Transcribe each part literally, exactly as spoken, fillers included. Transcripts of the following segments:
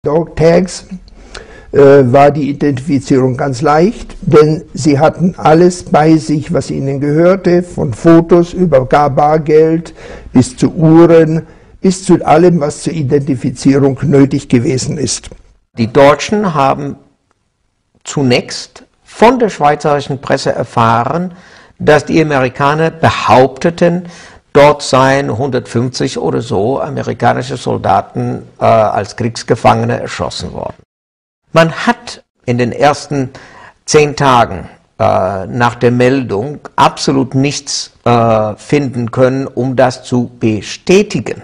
Dog Tags äh, war die Identifizierung ganz leicht, denn sie hatten alles bei sich, was ihnen gehörte, von Fotos über gar Bargeld bis zu Uhren, bis zu allem, was zur Identifizierung nötig gewesen ist. Die Deutschen haben zunächst von der schweizerischen Presse erfahren, dass die Amerikaner behaupteten, dort seien hundertfünfzig oder so amerikanische Soldaten äh, als Kriegsgefangene erschossen worden. Man hat in den ersten zehn Tagen äh, nach der Meldung absolut nichts äh, finden können, um das zu bestätigen.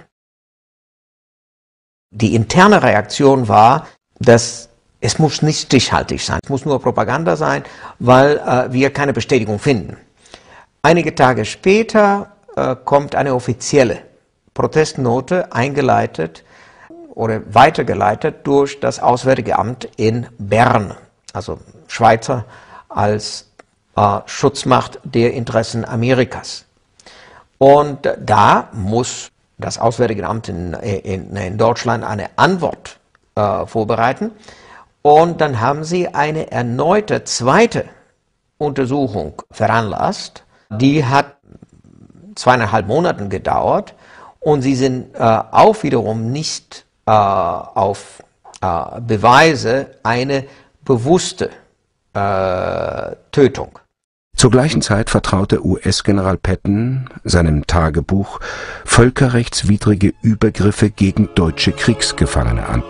Die interne Reaktion war, dass es muss nicht stichhaltig sein, es muss nur Propaganda sein, weil äh, wir keine Bestätigung finden. Einige Tage später kommt eine offizielle Protestnote eingeleitet oder weitergeleitet durch das Auswärtige Amt in Bern, also Schweizer als äh, Schutzmacht der Interessen Amerikas. Und da muss das Auswärtige Amt in, in, in Deutschland eine Antwort äh, vorbereiten. Und dann haben sie eine erneute zweite Untersuchung veranlasst. Die hat zweieinhalb Monaten gedauert und sie sind äh, auch wiederum nicht äh, auf äh, Beweise eine bewusste äh, Tötung. Zur gleichen Zeit vertraute U S-General Patton seinem Tagebuch völkerrechtswidrige Übergriffe gegen deutsche Kriegsgefangene an.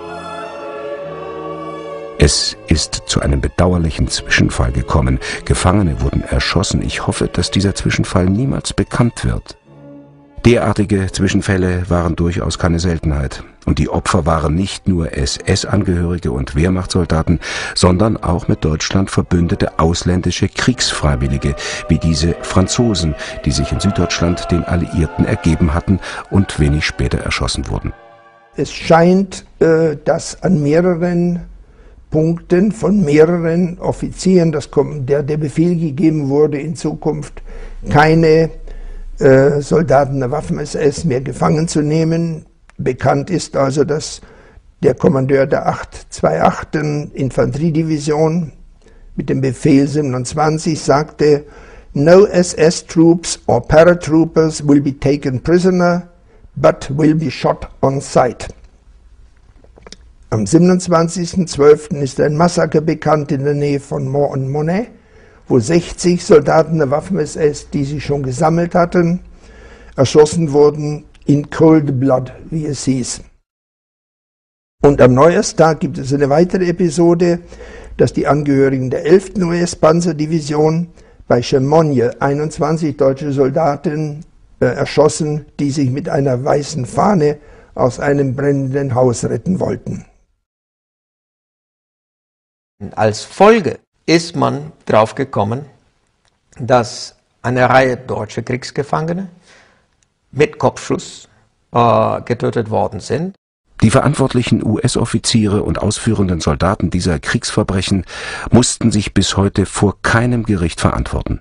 Es ist zu einem bedauerlichen Zwischenfall gekommen. Gefangene wurden erschossen. Ich hoffe, dass dieser Zwischenfall niemals bekannt wird. Derartige Zwischenfälle waren durchaus keine Seltenheit. Und die Opfer waren nicht nur S S-Angehörige und Wehrmachtssoldaten, sondern auch mit Deutschland verbündete ausländische Kriegsfreiwillige, wie diese Franzosen, die sich in Süddeutschland den Alliierten ergeben hatten und wenig später erschossen wurden. Es scheint, äh, dass an mehreren Punkten von mehreren Offizieren, das der, der Befehl gegeben wurde, in Zukunft keine äh, Soldaten der Waffen-S S mehr gefangen zu nehmen. Bekannt ist also, dass der Kommandeur der achthundertachtundzwanzigsten Infanteriedivision mit dem Befehl siebenundzwanzig sagte, "No S S troops or paratroopers will be taken prisoner, but will be shot on sight." Am siebenundzwanzigsten zwölften ist ein Massaker bekannt in der Nähe von Mont und Monet, wo sechzig Soldaten der Waffen-S S, die sie schon gesammelt hatten, erschossen wurden in cold blood, wie es hieß. Und am Neujahrstag gibt es eine weitere Episode, dass die Angehörigen der elften U S-Panzerdivision bei Chemonje einundzwanzig deutsche Soldaten äh, erschossen, die sich mit einer weißen Fahne aus einem brennenden Haus retten wollten. Als Folge ist man drauf gekommen, dass eine Reihe deutscher Kriegsgefangene mit Kopfschuss äh, getötet worden sind. Die verantwortlichen U S-Offiziere und ausführenden Soldaten dieser Kriegsverbrechen mussten sich bis heute vor keinem Gericht verantworten.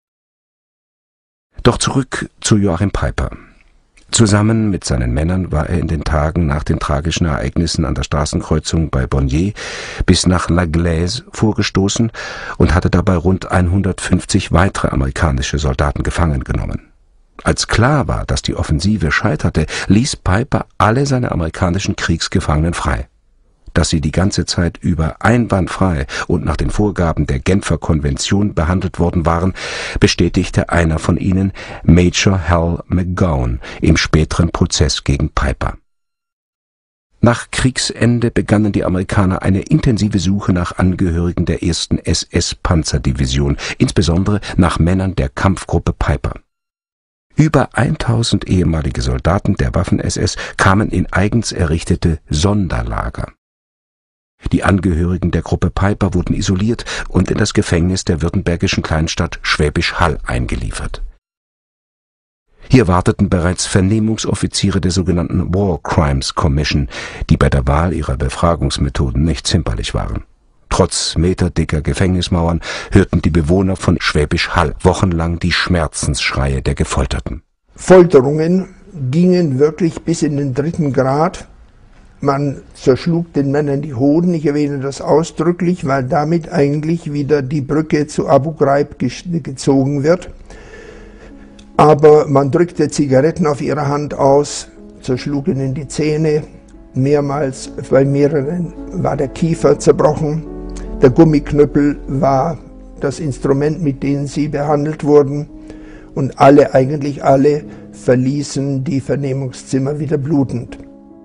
Doch zurück zu Joachim Peiper. Zusammen mit seinen Männern war er in den Tagen nach den tragischen Ereignissen an der Straßenkreuzung bei Bonnier bis nach La Glaise vorgestoßen und hatte dabei rund hundertfünfzig weitere amerikanische Soldaten gefangen genommen. Als klar war, dass die Offensive scheiterte, ließ Peiper alle seine amerikanischen Kriegsgefangenen frei. Dass sie die ganze Zeit über einwandfrei und nach den Vorgaben der Genfer Konvention behandelt worden waren, bestätigte einer von ihnen, Major Hal McGowan, im späteren Prozess gegen Peiper. Nach Kriegsende begannen die Amerikaner eine intensive Suche nach Angehörigen der ersten S S-Panzerdivision, insbesondere nach Männern der Kampfgruppe Peiper. Über tausend ehemalige Soldaten der Waffen-S S kamen in eigens errichtete Sonderlager. Die Angehörigen der Gruppe Peiper wurden isoliert und in das Gefängnis der württembergischen Kleinstadt Schwäbisch Hall eingeliefert. Hier warteten bereits Vernehmungsoffiziere der sogenannten War Crimes Commission, die bei der Wahl ihrer Befragungsmethoden nicht zimperlich waren. Trotz meterdicker Gefängnismauern hörten die Bewohner von Schwäbisch Hall wochenlang die Schmerzensschreie der Gefolterten. Folterungen gingen wirklich bis in den dritten Grad. Man zerschlug den Männern die Hoden, ich erwähne das ausdrücklich, weil damit eigentlich wieder die Brücke zu Abu Ghraib gezogen wird. Aber man drückte Zigaretten auf ihre Hand aus, zerschlug ihnen die Zähne, mehrmals, bei mehreren war der Kiefer zerbrochen, der Gummiknüppel war das Instrument, mit dem sie behandelt wurden, und alle, eigentlich alle, verließen die Vernehmungszimmer wieder blutend.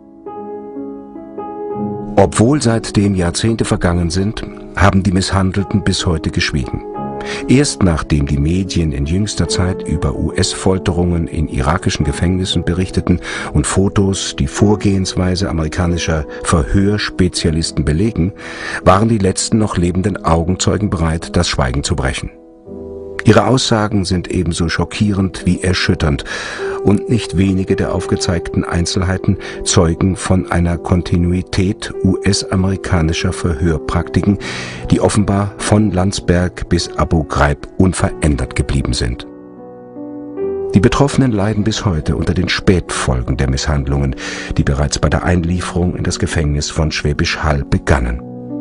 Obwohl seitdem Jahrzehnte vergangen sind, haben die Misshandelten bis heute geschwiegen. Erst nachdem die Medien in jüngster Zeit über U S-Folterungen in irakischen Gefängnissen berichteten und Fotos die Vorgehensweise amerikanischer Verhörspezialisten belegen, waren die letzten noch lebenden Augenzeugen bereit, das Schweigen zu brechen. Ihre Aussagen sind ebenso schockierend wie erschütternd, und nicht wenige der aufgezeigten Einzelheiten zeugen von einer Kontinuität U S-amerikanischer Verhörpraktiken, die offenbar von Landsberg bis Abu Ghraib unverändert geblieben sind. Die Betroffenen leiden bis heute unter den Spätfolgen der Misshandlungen, die bereits bei der Einlieferung in das Gefängnis von Schwäbisch Hall begannen.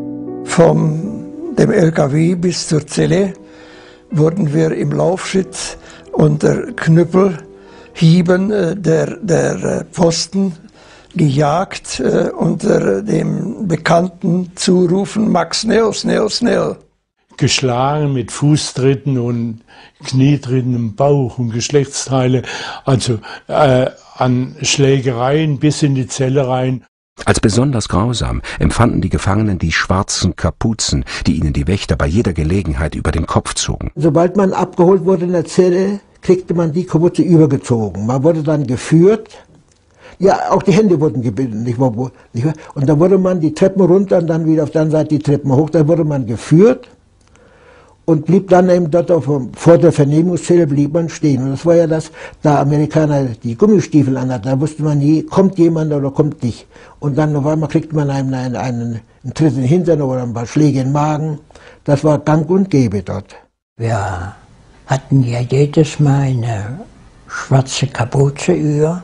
Vom dem L K W bis zur Zelle wurden wir im Laufschritt unter Knüppelhieben der, der Pfosten gejagt, unter dem bekannten Zurufen Max schnell, schnell, schnell. Geschlagen mit Fußtritten und Knietritten im Bauch und Geschlechtsteile, also äh, an Schlägereien bis in die Zelle rein. Als besonders grausam empfanden die Gefangenen die schwarzen Kapuzen, die ihnen die Wächter bei jeder Gelegenheit über den Kopf zogen. Sobald man abgeholt wurde in der Zelle, kriegte man die Kapuze übergezogen. Man wurde dann geführt, ja, auch die Hände wurden gebunden, nicht wahr? Und dann wurde man die Treppen runter und dann wieder auf der anderen Seite die Treppen hoch. Dann wurde man geführt und blieb dann eben dort auf, vor der Vernehmungszelle blieb man stehen. Und das war ja das, da Amerikaner die Gummistiefel anhatten, da wusste man nie, kommt jemand oder kommt nicht. Und dann auf einmal kriegt man einen, einen, einen, einen Tritt in den Hintern oder ein paar Schläge in den Magen. Das war gang und gäbe dort. Wir hatten ja jedes Mal eine schwarze Kapuze über,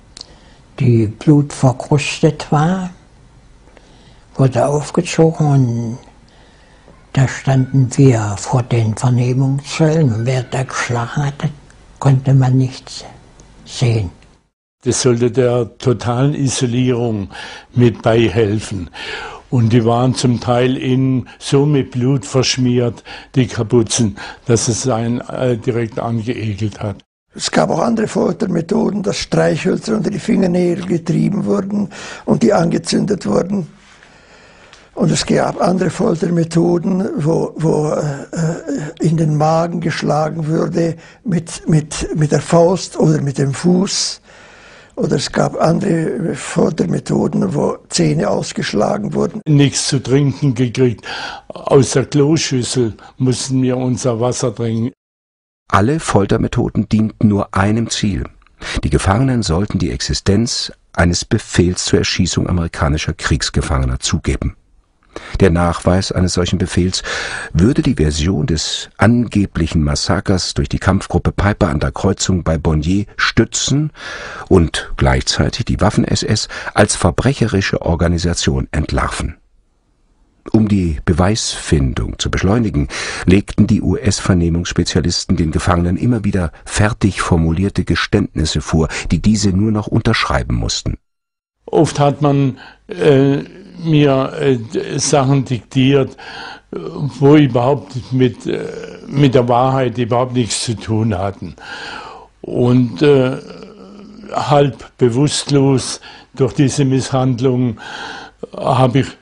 die blutverkrustet war, wurde aufgezogen und da standen wir vor den Vernehmungszellen und wer da geschlagen hatte, konnte man nichts sehen. Das sollte der totalen Isolierung mit beihelfen. Und die waren zum Teil innen so mit Blut verschmiert, die Kapuzen, dass es einen äh, direkt angeekelt hat. Es gab auch andere Foltermethoden, dass Streichhölzer unter die Fingernägel getrieben wurden und die angezündet wurden. Und es gab andere Foltermethoden, wo, wo äh, in den Magen geschlagen wurde mit, mit, mit der Faust oder mit dem Fuß. Oder es gab andere Foltermethoden, wo Zähne ausgeschlagen wurden. Nichts zu trinken gekriegt. Aus der Kloschüssel mussten wir unser Wasser trinken. Alle Foltermethoden dienten nur einem Ziel. Die Gefangenen sollten die Existenz eines Befehls zur Erschießung amerikanischer Kriegsgefangener zugeben. Der Nachweis eines solchen Befehls würde die Version des angeblichen Massakers durch die Kampfgruppe Piper an der Kreuzung bei Bonnier stützen und gleichzeitig die Waffen-S S als verbrecherische Organisation entlarven. Um die Beweisfindung zu beschleunigen, legten die U S-Vernehmungsspezialisten den Gefangenen immer wieder fertig formulierte Geständnisse vor, die diese nur noch unterschreiben mussten. Oft hat man äh, mir äh, Sachen diktiert, wo überhaupt mit, äh, mit der Wahrheit überhaupt nichts zu tun hatten. Und äh, halb bewusstlos durch diese Misshandlung habe ich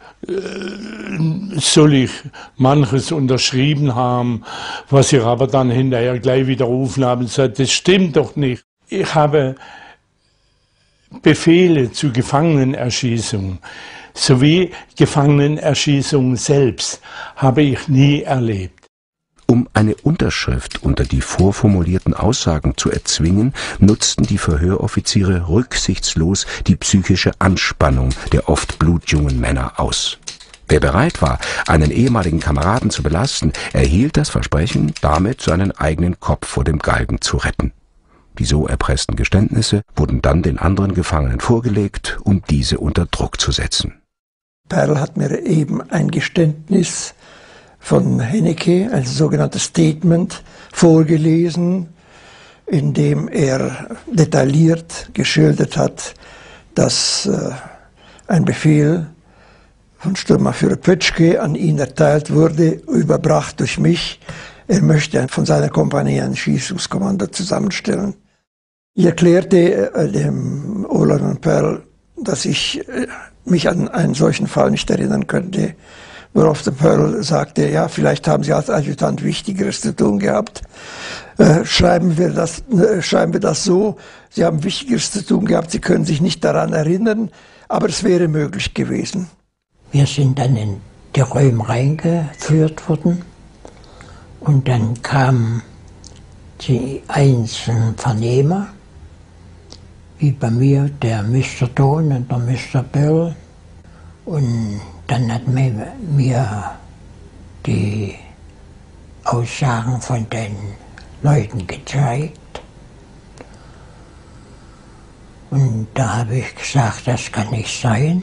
soll ich manches unterschrieben haben, was ich aber dann hinterher gleich widerrufen habe und gesagt, das stimmt doch nicht. Ich habe Befehle zu Gefangenenerschießung sowie Gefangenenerschießung selbst habe ich nie erlebt. Um eine Unterschrift unter die vorformulierten Aussagen zu erzwingen, nutzten die Verhöroffiziere rücksichtslos die psychische Anspannung der oft blutjungen Männer aus. Wer bereit war, einen ehemaligen Kameraden zu belasten, erhielt das Versprechen, damit seinen eigenen Kopf vor dem Galgen zu retten. Die so erpressten Geständnisse wurden dann den anderen Gefangenen vorgelegt, um diese unter Druck zu setzen. Perl hat mir eben ein Geständnis von Hennecke, ein sogenanntes Statement, vorgelesen, in dem er detailliert geschildert hat, dass äh, ein Befehl von Sturmbannführer Pötschke an ihn erteilt wurde, überbracht durch mich. Er möchte von seiner Kompanie ein Schießungskommando zusammenstellen. Ich erklärte äh, dem Ohlern und Perl, dass ich äh, mich an einen solchen Fall nicht erinnern könnte, worauf der Perl sagte, ja, vielleicht haben Sie als Adjutant Wichtigeres zu tun gehabt. Äh, schreiben wir das, äh, schreiben wir das so, Sie haben Wichtigeres zu tun gehabt, Sie können sich nicht daran erinnern, aber es wäre möglich gewesen. Wir sind dann in die Räume reingeführt worden und dann kamen die einzelnen Vernehmer, wie bei mir der Mister Don und der Mister Bill. Und dann hat man mir die Aussagen von den Leuten gezeigt. Und da habe ich gesagt, das kann nicht sein,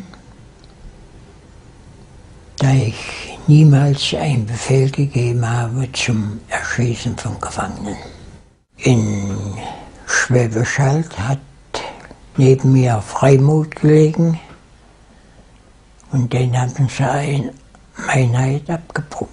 da ich niemals einen Befehl gegeben habe zum Erschießen von Gefangenen. In Schwäbisch Hald hat neben mir Freimut gelegen und den haben sie ein Meinheit abgebrochen,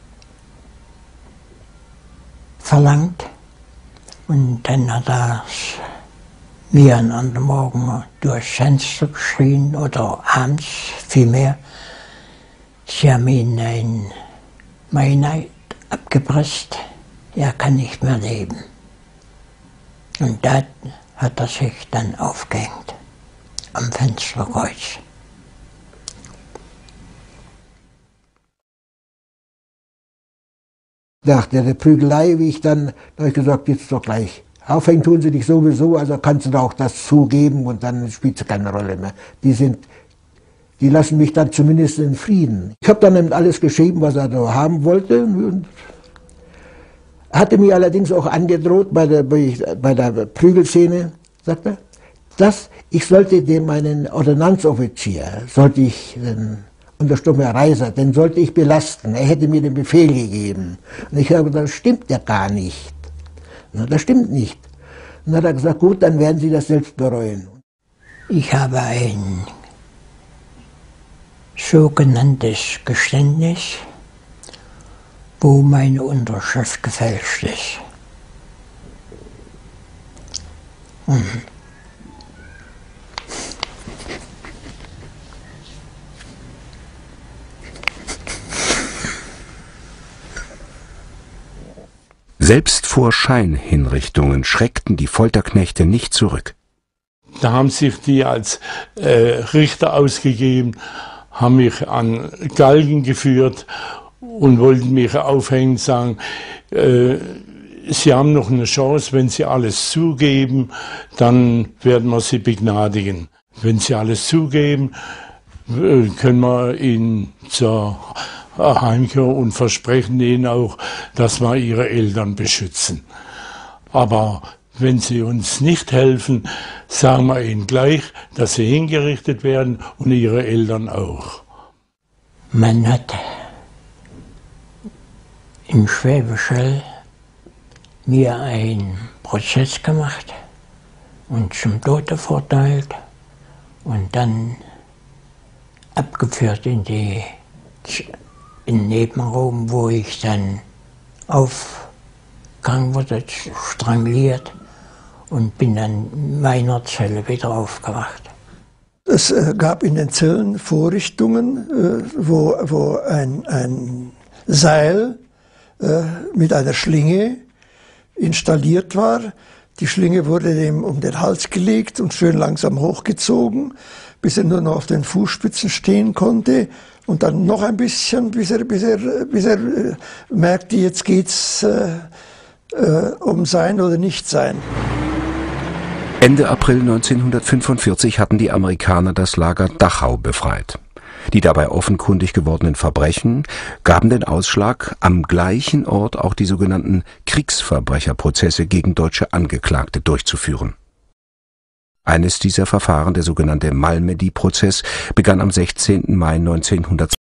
verlangt. Und dann hat er mir an anderen Morgen durchs Fenster geschrien, oder abends vielmehr, sie haben ihn ein Meinheit abgepresst, er kann nicht mehr leben. Und da hat er sich dann aufgehängt am Fensterkreuz. Nach der Prügelei, wie ich dann, da habe ich gesagt, jetzt doch gleich. Aufhängen tun sie dich sowieso, also kannst du da auch das zugeben und dann spielt es keine Rolle mehr. Die sind, die lassen mich dann zumindest in Frieden. Ich habe dann eben alles geschrieben, was er da haben wollte. Und hatte mir allerdings auch angedroht bei der, bei der Prügelszene, sagt er, dass ich sollte dem meinen Ordonnanzoffizier, sollte ich, den Untersturmherr Reiser, den sollte ich belasten. Er hätte mir den Befehl gegeben. Und ich habe gesagt, das stimmt ja gar nicht. Na, das stimmt nicht. Und dann hat er gesagt, gut, dann werden Sie das selbst bereuen. Ich habe ein sogenanntes Geständnis, wo meine Unterschrift gefälscht ist. Hm. Selbst vor Scheinhinrichtungen schreckten die Folterknechte nicht zurück. Da haben sich die als äh, Richter ausgegeben, haben mich an Galgen geführt und wollten mich aufhängen, sagen, äh, Sie haben noch eine Chance, wenn Sie alles zugeben, dann werden wir Sie begnadigen. Wenn Sie alles zugeben, äh, können wir Ihnen zur Heimkehr und versprechen Ihnen auch, dass wir Ihre Eltern beschützen. Aber wenn Sie uns nicht helfen, sagen wir Ihnen gleich, dass Sie hingerichtet werden und Ihre Eltern auch. Man hat in Schwäbisch Hall mir einen Prozess gemacht und zum Tode verurteilt und dann abgeführt in die in den Nebenraum, wo ich dann aufgegangen wurde, stranguliert und bin dann in meiner Zelle wieder aufgewacht. Es äh, gab in den Zellen Vorrichtungen, äh, wo, wo ein, ein Seil äh, mit einer Schlinge installiert war. Die Schlinge wurde dem um den Hals gelegt und schön langsam hochgezogen, bis er nur noch auf den Fußspitzen stehen konnte. Und dann noch ein bisschen, bis er, bis er, bis er äh, merkte, jetzt geht's äh, äh, um Sein oder Nichtsein. Ende April neunzehnhundertfünfundvierzig hatten die Amerikaner das Lager Dachau befreit. Die dabei offenkundig gewordenen Verbrechen gaben den Ausschlag, am gleichen Ort auch die sogenannten Kriegsverbrecherprozesse gegen deutsche Angeklagte durchzuführen. Eines dieser Verfahren, der sogenannte Malmedy-Prozess, begann am sechzehnten Mai neunzehnhundertzweiundachtzig.